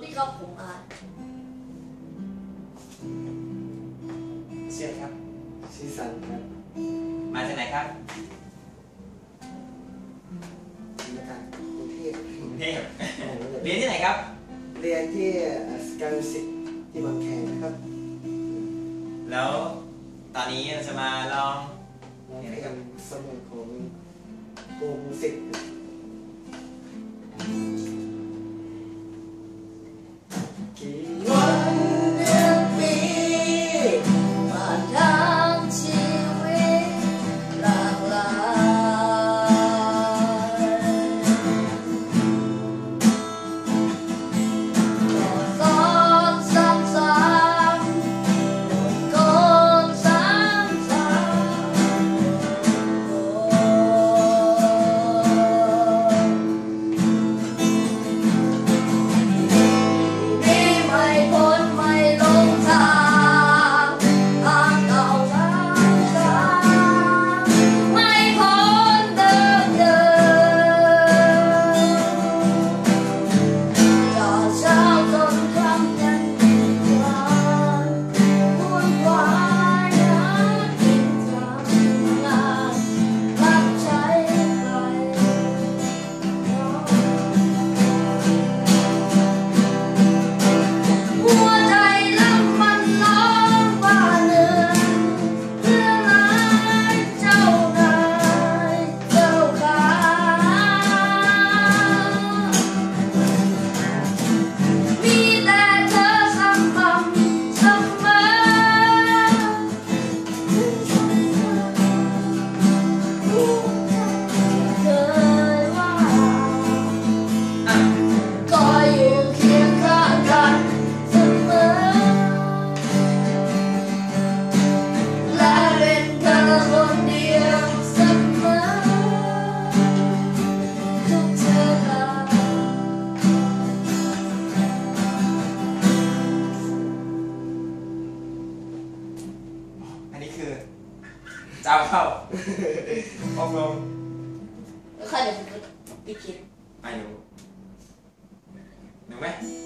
ดีครับผมอาร์ตเชียร์ครับชื่อสันครับมาจากไหนครับมาจากกรุงเทพกรุงเทพเรียนที่ไหนครับเรียนที่สกาลสิทธิ์ที่บางแคนะครับแล้วตอนนี้เราจะมาลองเรียนสมุดของกรุงศิษย์กี่วันเดือนปีผ่านทางชีวิตหลากหลายก่อนซ้ำซ้ำก่อนซ้ำซ้ไม่พ้นไม่ลงทางทางเก่าทางซ้ำไม่พ้นเดิมเดิมจากเช้าจนค่ำยันดึกวันวุ่นวายหากินทำงานรับใช้ใคร หัวใจแล้วมันร้องว่าเหนื่อยเพื่อหลายเจ้านายเจ้าขามีแต่เธอสม่ำเสมอเคยว่าก็อยู่เคียงข้างกันเสมอและเป็นเธอคนเดียวเสมอทุกเวลาอันนี้คือเจ้าเข้าองลงแล้วใครเดี๋ยวผมปิดคลิปไม่รู้หนูไหม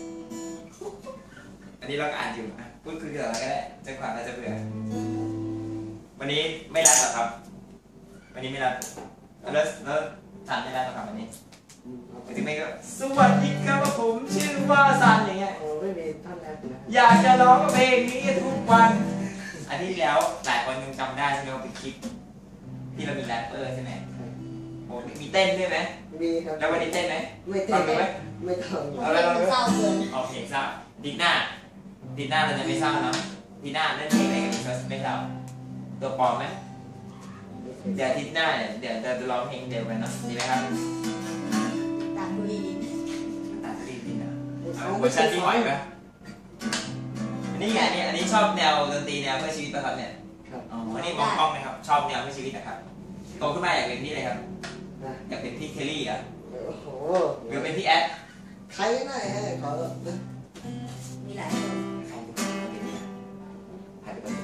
อันนี้เราก็อ่านอยู่อ่ะพูดคุยกันอะไรก็ได้จนกว่าเราจะเบื่อวันนี้ไม่รับหรอครับ วันนี้ไม่รับแล้วทันไม่รับหรอครับวันนี้ไปถึงไม่ก็สวัสดีครับผมชื่อว่าซันอย่างเงี้ยโอ้ไม่มีท่านแรกนะอยากจะร้องเพลงนี้ทุกวันอันที่แล้วหลายคนยังจำได้ใช่ไหมว่าเป็นคลิปที่เรามีแรปเปอร์ใช่ไหมโอ้มีเต้นด้วยไหมมีครับแล้ววันนี้เต้นไหมไม่เต้ฟันงดูไหมไม่ต้องเอาเลยเศร้าเกินโอเคเศร้าดีหน้าเราจะไม่เศร้าเนาะดีหน้าเล่นเพลงอะไรกันไม่เศร้าตัวปลอมไหมเดี๋ยวอาทิตย์หน้าเนี่ยเดี๋ยวจะร้องเพลงเดียวกันเนาะดีไหมครับตามบุรีดินตัดรีบดีนะเอาเวอร์ชันที่ไหวไหมอันนี้ไงอันนี้ชอบแนวดนตรีแนวเพื่อชีวิตป่ะครับเนี่ยครับอ๋ออันนี้มองกล้องนะครับชอบแนวเพื่อชีวิตนะครับโตขึ้นมาอยากเป็นพี่อะไรครับนะอยากเป็นพี่เคลลี่เหรอโอ้โหหรือเป็นพี่แอดใครหน่อยฮะขอมีหลายคนใครเป็นพี่ใครเป็น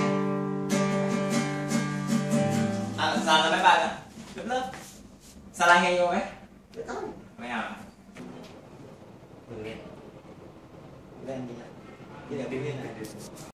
ซาลาไม่บายนะเริ่มซาลาเฮโยไหมไม่ต้องไม่เอามึงเล่นเล่นดีครับที่เดี๋ยวพี่เล่นหน่อยดู